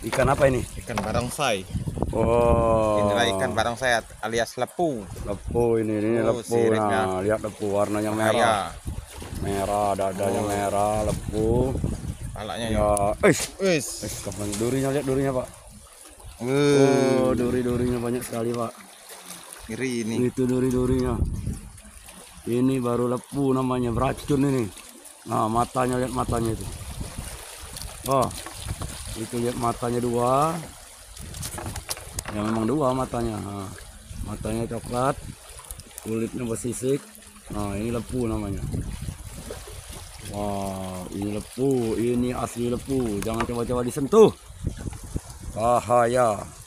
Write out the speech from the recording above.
Ikan apa ini? Ikan barongsai. Oh, Inilah ikan barongsai alias lepu. lepu ini Oh, lepu. siripnya. Nah, lihat lepu warnanya Bahaya. merah, dadanya merah, lepu. Palanya Ya, Wis. kapan durinya, lihat durinya Pak. Wuh, Oh, duri-durinya banyak sekali Pak. ngeri ini. Itu duri-durinya. Ini baru lepu namanya, beracun ini. Nah, matanya, lihat matanya itu. Oh, itu lihat matanya dua. Ya memang dua matanya. Nah, matanya coklat, kulitnya bersisik. Nah, ini lepu namanya. Wow, ini lepu, ini asli lepu. Jangan coba-coba disentuh. Bahaya.